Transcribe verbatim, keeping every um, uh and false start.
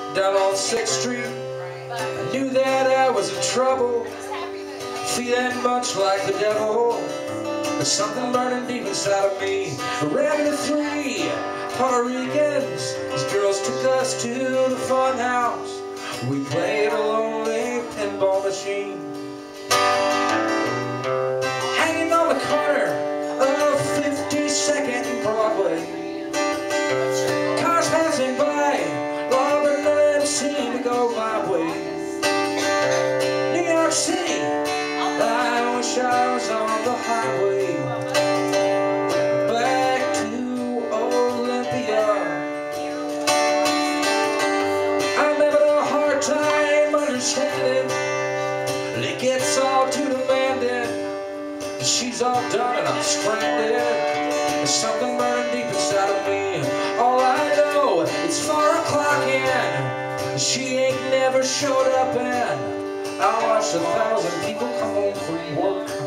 down on sixth street. I knew that I was in trouble, feeling much like the devil. There's something burning deep inside of me. I ran into three Puerto Ricans. These girls took us to the fun house. We played a lonely pinball machine, hanging on the corner of fifty-second and Broadway. Cars passing by, all but none of them seemed to go my way. New York City, I wish I was on the highway. Back to Olympia. I'm having a hard time understanding. It gets all too demanding. She's all done and I'm stranded. There's something burning deep inside of me. All I know, it's four o'clock in. She ain't never showed up, and I watched a thousand people come home from work.